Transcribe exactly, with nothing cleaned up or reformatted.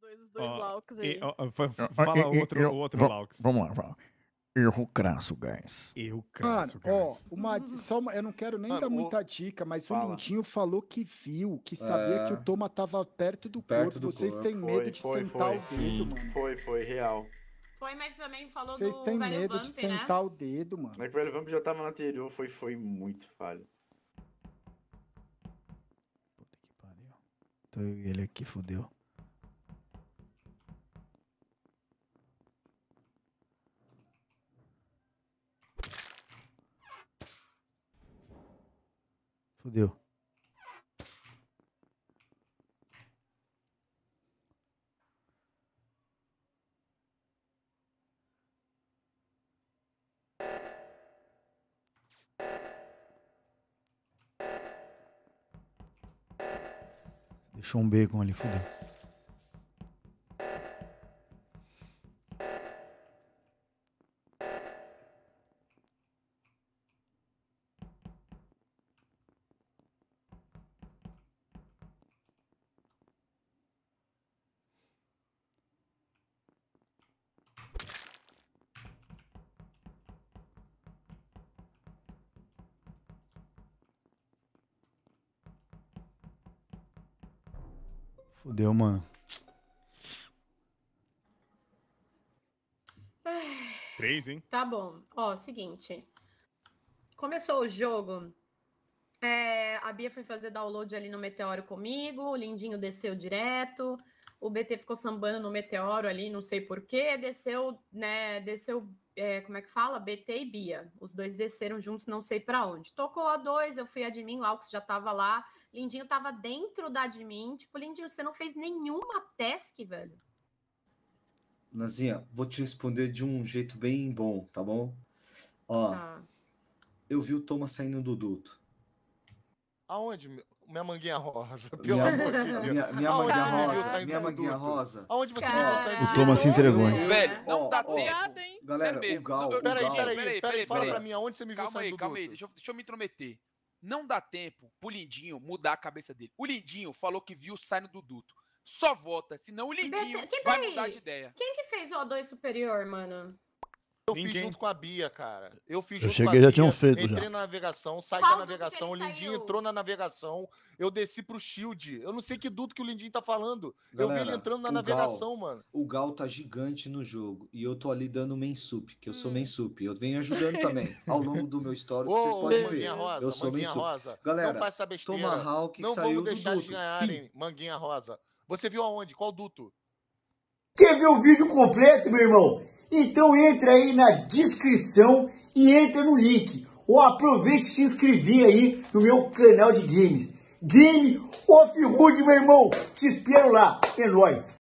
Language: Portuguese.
dois, os dois Ó, Laux e- aí. ó, ó, fa- Eu- Fala eu- outro, eu- outro va- Laux. Vamos lá, vamos lá. Erro crasso, guys. Eu Mano, canso, ó, guys. uma, só uma- eu não quero nem Mano, dar o- muita dica, mas Fala. o Lindinho falou que viu, que sabia É. que o Toma tava perto do Perto corpo. do Vocês corpo. têm medo Foi, de foi, sentar foi. o Sim, dedo, mano. foi, foi, real. Foi, mas também falou Vocês do têm velho medo de Vamp, né? sentar o dedo, mano. Mas que o velho Vamp já tava no anterior, foi, foi muito falho. Puta que pariu. Então eu e ele aqui, fodeu. Fodeu. Deixou um bacon ali, fodeu. Fodeu, mano. Três, hein? Tá bom. Ó, seguinte. Começou o jogo. é, a Bia foi fazer download ali no Meteoro comigo. O Lindinho desceu direto. O B T ficou sambando no Meteoro ali, não sei porquê. Desceu, né? Desceu, é, como é que fala? B T e Bia. Os dois desceram juntos, não sei pra onde. Tocou a dois, eu fui admin lá, o que já tava lá. Lindinho tava dentro da admin. Tipo, Lindinho, você não fez nenhuma task, velho. Nazinha, vou te responder de um jeito bem bom, tá bom? Ó, Tá. eu vi o Thomas saindo do duto. Aonde? mi- Minha manguinha rosa, pelo Minha, amor de Deus. minha, minha Aonde manguinha você me viu rosa, saindo minha do manguinha duto? rosa. Aonde você me viu Cara. saindo do O Thomas se duto? entregou, hein? Velho, não Ó, dá ó, tempo. hein? Galera, Sério o Gal, mesmo. o Peraí, Gal. peraí, Peraí, peraí, peraí, fala peraí. pra mim aonde você me viu Calma saindo aí, do calma aí, duto. deixa eu, deixa eu me intrometer. Não dá tempo pro Lindinho mudar a cabeça dele. O Lindinho falou que viu saindo do duto. Só vota, senão o Lindinho B T, que vai peraí. mudar de ideia. Quem que fez o O dois superior, mano? Eu fiz Ninguém. junto com a Bia, cara. Eu fiz Eu junto cheguei, com a já Bia, tinham feito entrei já. na navegação, saí Qual da duto que navegação, o ele Lindinho saiu? entrou na navegação, eu desci pro Shield. Eu não sei que duto que o Lindinho tá falando. eu vi Galera, ele entrando na o navegação, mano. O Gal tá gigante no jogo. E eu tô ali dando main sup, que eu sou Hum. main sup. Eu venho ajudando também. Ao longo do meu histórico, vocês Ô, podem ver. Manguinha Rosa, Eu sou main Manguinha sup. Rosa. Galera, não faz essa besteira. Tomahawk Não saiu vamos do deixar duto. eles ganharem, Manguinha Rosa. Você viu aonde? Qual duto? Quer ver o vídeo completo, meu irmão? Então entra aí na descrição e entra no link. Ou aproveite e se inscrever aí no meu canal de games. Game of Hood, meu irmão. Te espero lá. É nóis.